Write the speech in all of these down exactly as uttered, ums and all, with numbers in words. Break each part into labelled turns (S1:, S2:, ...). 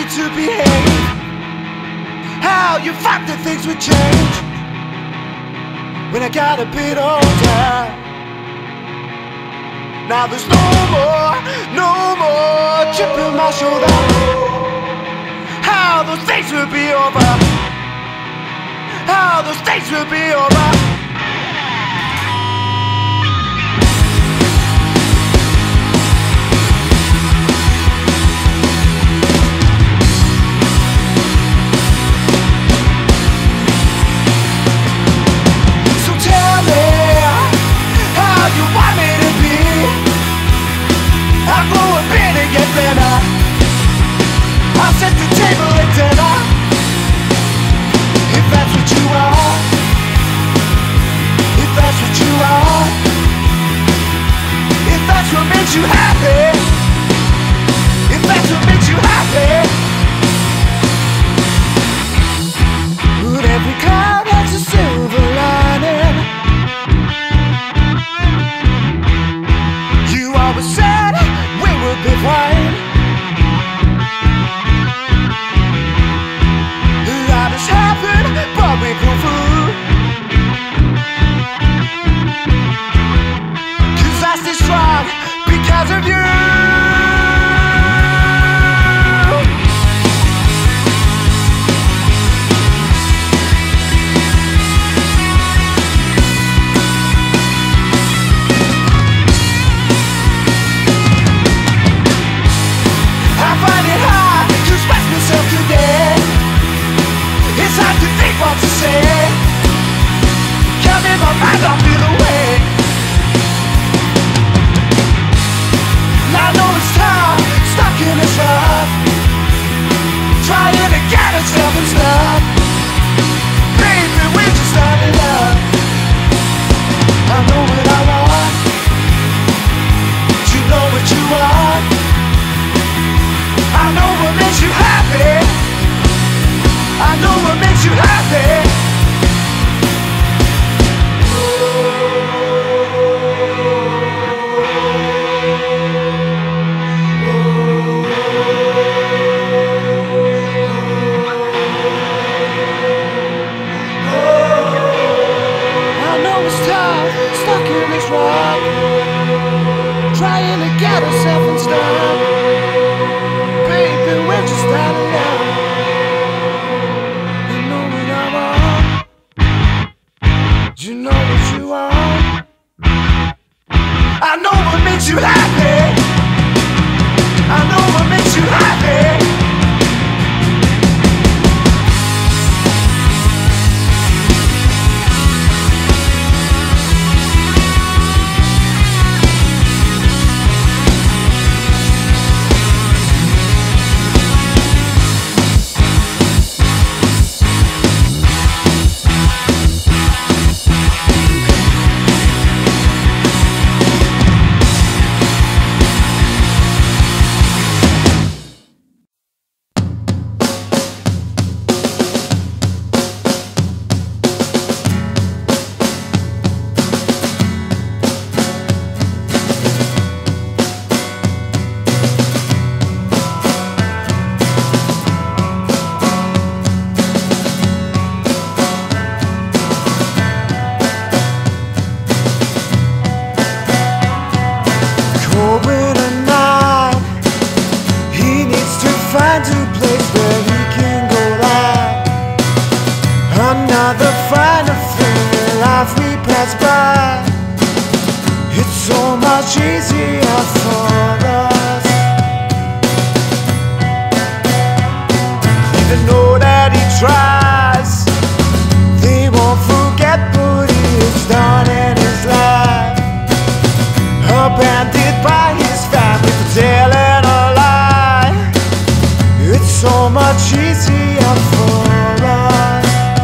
S1: to behave, how you thought that things would change when I got a bit older. Now there's no more, no more chip on my shoulder. How those things will be over, how those things will be over. I'll set the table at dinner, if that's what you are, if that's what you are, if that's what makes you happy, if that's what makes you happy. But every cloud has a silver lining. You always said we would be fine. But we go through, 'cause I stay strong because of you. I find it hard to express myself today. It's hard to think what to say. Can't in my mind, I'll feel away. I know it's tough, stuck in this rut, trying to get itself and stuff. Baby, we're just starting up. I know what I want, you know what you want. I know what makes you happy, I know what makes you happy. I know it's tough, stuck in this rut, trying to get herself and stuff. Baby, we're just starting out. You know what you are. I know what makes you happy, I know what makes you happy. Find a place where he can go live. Another final thing in life we pass by. It's so much easier for us. Even though that he tries, they won't forget what he has done in his life. Abandoned by his family for telling a lie. It's so much easier for us.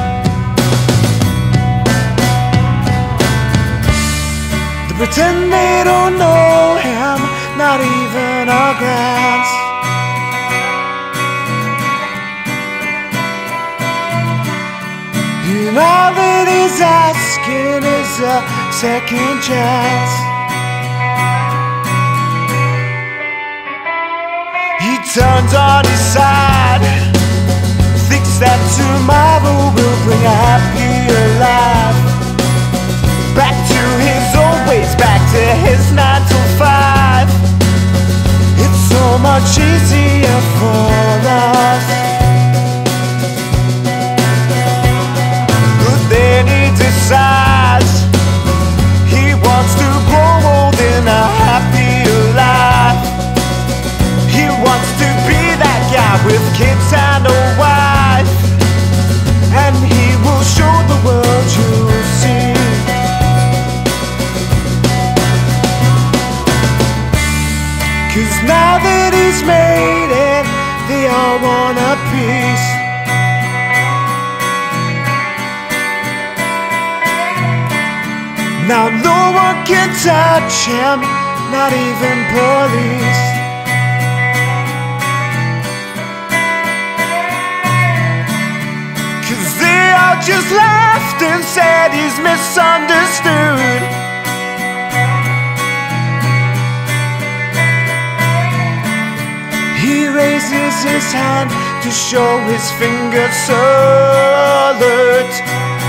S1: They pretend they don't know him, not even a glance. And all that he's asking is a second chance. He turns on his side. inside thinks that tomorrow will bring a happier life. Back to his old ways, back to his nine to five. It's so much easier for us. But then he decides he wants to grow old in a happier life. He wants to be that guy with kids and a wife, and he will show the world, you'll see. Cause now that he's made it, they all want a piece. Now no one can touch him, not even police. Cause they all just laughed and said he's misunderstood. He raises his hand to show his finger salute.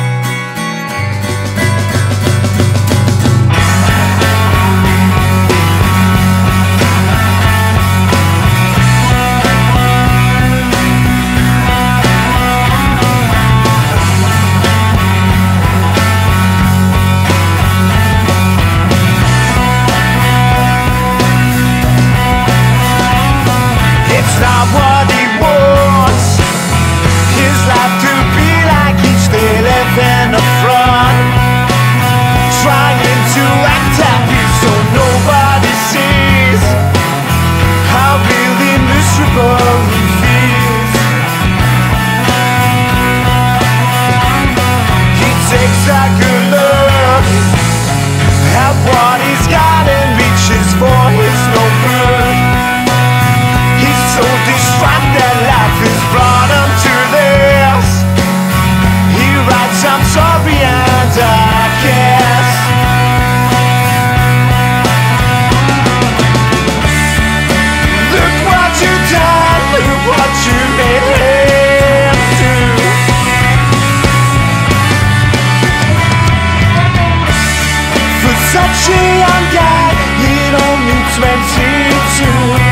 S1: It's not what he wants, his life to be like each day live in the front, trying to act happy so nobody sees how really miserable he feels. He takes a good look at what he's got and reaches for his no good. So distraught that life has brought him to this. He writes, I'm sorry and I guess. Look what you've done, look what you made him do. For such a young guy, he'd only twenty-two.